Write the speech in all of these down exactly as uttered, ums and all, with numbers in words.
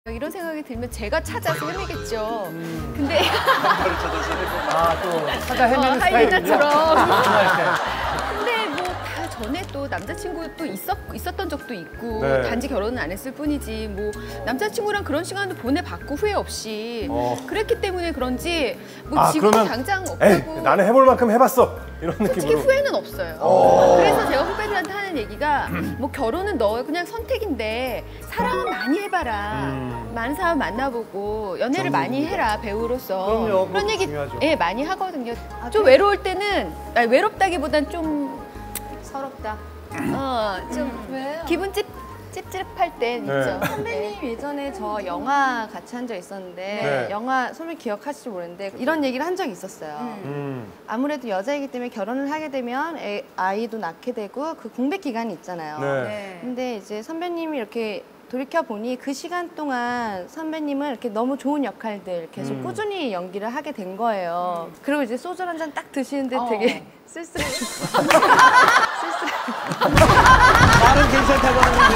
이런 생각이 들면 제가 찾아서 헤매겠죠. 음. 근데 남자를 찾아서 헤매. 아, 또 찾아 헤매는 어, 하이에나처럼. 스타일이군요. 근데 뭐 다 전에 또 남자친구 또 있었, 있었던 적도 있고 네. 단지 결혼은 안 했을 뿐이지 뭐 남자친구랑 그런 시간도 보내봤고 후회 없이 어. 그랬기 때문에 그런지 뭐 아, 지금 그러면 당장 에이, 없다고 나는 해볼 만큼 해봤어. 이런 솔직히 느낌으로. 후회는 없어요. 오. 그래서 제가 후배들한테 하는 얘기가 뭐 결혼은 너의 그냥 선택인데 사랑은 많이 해봐라. 음. 많은 사람 만나보고 연애를 많이 해라 배우로서. 그럼요, 그런 얘기 중요하죠. 예 많이 하거든요. 좀 외로울 때는 아니, 외롭다기보단 좀 서럽다. 어좀 왜요? 기분 찝 찝찝할 때 네. 있죠. 선배님 예전에 저 영화 같이 한 적 있었는데 네. 영화 선배님 기억하실지 모르는데 이런 얘기를 한 적이 있었어요. 음. 아무래도 여자이기 때문에 결혼을 하게 되면 애, 아이도 낳게 되고 그 공백 기간이 있잖아요. 네. 근데 이제 선배님이 이렇게 돌이켜 보니 그 시간 동안 선배님은 이렇게 너무 좋은 역할들 계속 음. 꾸준히 연기를 하게 된 거예요. 그리고 이제 소주 한 잔 딱 드시는데 되게 쓸쓸했어요. 말은 괜찮다고 하는데.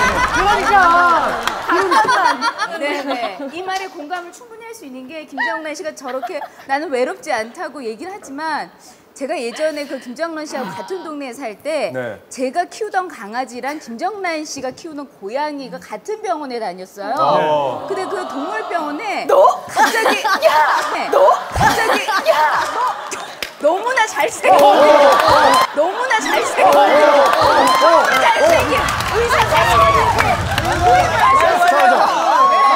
그러니까. 네네. 이 말에 공감을 충분히 할 수 있는 게 김정란 씨가 저렇게 나는 외롭지 않다고 얘기를 하지만 제가 예전에 그 김정란 씨하고 같은 동네에 살 때 네. 제가 키우던 강아지랑 김정란 씨가 키우는 고양이가 같은 병원에 다녔어요. 어. 근데 그 동물병원에 너? 갑자기 야! 너? 갑자기 야! 너? 너무나 잘생긴 너무나 잘생긴 잘생긴 의사 잘생긴 부임을 하셨어요.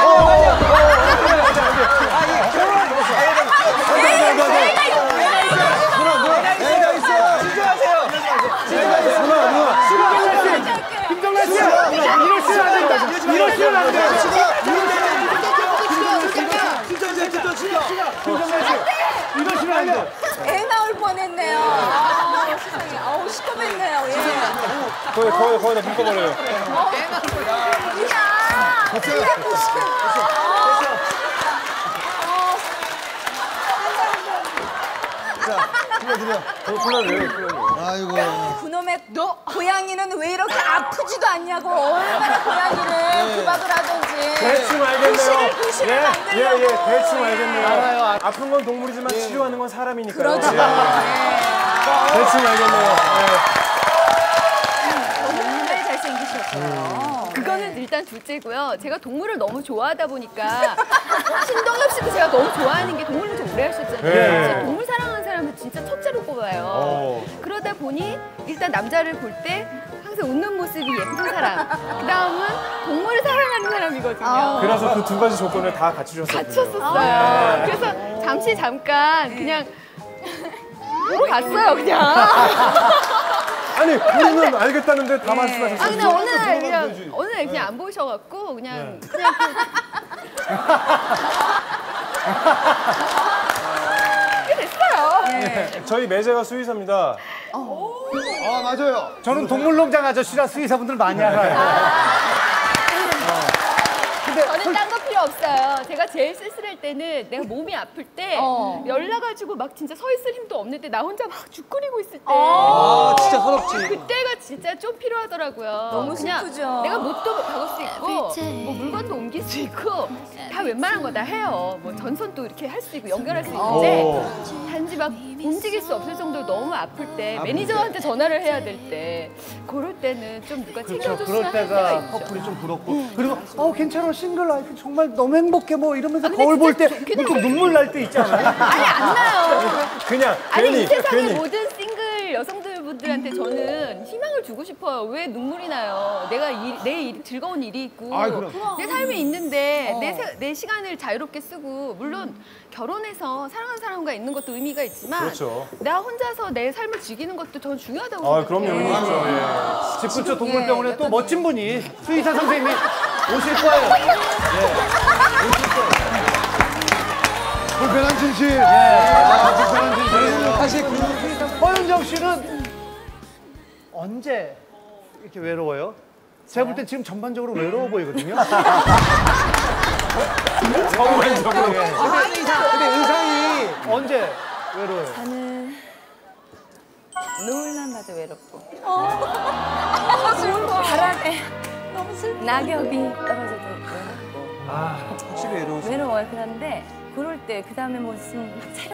김정란 씨! 이러시면 안 된다! 이러시면 안 돼! 이러시면 안 돼! 애 나올 뻔했네요. 아, 세상에. 아우, 시커맸네요. 예. 거의, 거의, 거의 다 묶어버려요. 아이고. 그놈의 너 고양이는 왜 이렇게 아프지도 않냐고 얼마나 고양이를 구박을 하든지. 대충 알겠네요. 구실을 구실을 예, 만들려고. 예, 예, 대충 알겠네요. 알아요, 알아요. 아픈 건 동물이지만 치료하는 건 사람이니까요. 그렇죠. 예. 대충 알겠네요. 정말 잘생기셨어요. 그거는 일단 둘째고요. 제가 동물을 너무 좋아하다 보니까 신동엽 씨도 제가 너무 좋아하는 게 동물을 좀 오래 하셨잖아요. 네. 진짜 동물 사랑하는 사람은 진짜 첫째로 꼽아요. 어. 그러다 보니 일단 남자를 볼 때 항상 웃는 모습이 예쁜 사람. 그 다음은 동물을 사랑하는 사람이거든요. 그래서 그 두 가지 조건을 다 갖추셨어요. 갖췄었어요. 그래서 잠시 잠깐 그냥 보러 갔어요, 그냥. 아니, 우리는 알겠다는데 다 아 말씀하셨어요. 근데 오늘 그냥 오늘 그냥 안 보이셔갖고 그냥 그냥 그... 됐어요. 저희 매제가 수의사입니다. 아, 맞아요. 저는 동물농장 아저씨라 수의사분들 많이 알아요. 저는 딴 거 필요 없어요. 제가 제일 쓸쓸할 때는 내가 몸이 아플 때 어. 열나가지고 막 진짜 서 있을 힘도 없는데 나 혼자 막 죽거리고 있을 때 아, 진짜 서럽지. 그때가 진짜 좀 필요하더라고요. 너무 그냥 슬프죠. 내가 못도 박을 수 있고 뭐 물건도 옮길 수 있고 다 웬만한 거 다 해요. 뭐 전선도 이렇게 할 수 있고 연결할 수 있는데 단지 막 움직일 수 없을 정도로 너무 아플 때 매니저한테 전화를 해야 될 때 그럴 때는 좀 누가 그렇죠. 챙겨줬으면 그럴 하는 때가 때가 있죠. 커플이 좀 부럽고. 그리고, 어, 괜찮아. 싱글 라이프 정말 너무 행복해. 뭐 이러면서 근데 거울 볼 때 진짜 좋긴 문득 해요. 눈물 날 때 있잖아요. 아니 안 나요. 그냥, 아니 괜히, 이 세상의 괜히. 모든 싱글 여성들분들한테 저는 희망을 주고 싶어요. 왜 눈물이 나요? 내가 일, 내 일, 즐거운 일이 있고 아이, 그럼. 내 삶이 있는데 어. 내, 세, 내 시간을 자유롭게 쓰고 물론 결혼해서 사랑하는 사람과 있는 것도 의미가 있지만 그렇죠. 나 혼자서 내 삶을 즐기는 것도 전 중요하다고 아, 생각해요. 그럼요. 그렇죠. 예. 집 근처 동물병원에 또 멋진 분이 수의사 선생님이 오실 거예요. 불편한 진실. 아, 불편한 진실. 사실 그 허윤정 씨는 언제 이렇게 외로워요? 제가 볼 땐 지금 전반적으로 외로워 보이거든요. 전반적으로. 근데 의상이 언제 외로워요? 저는 노을만 봐도 외롭고 바람에 낙엽이 떨어져도 외롭고 확실히 외로우시 외로워요. 그런데 그럴 때 그 다음에 무슨 막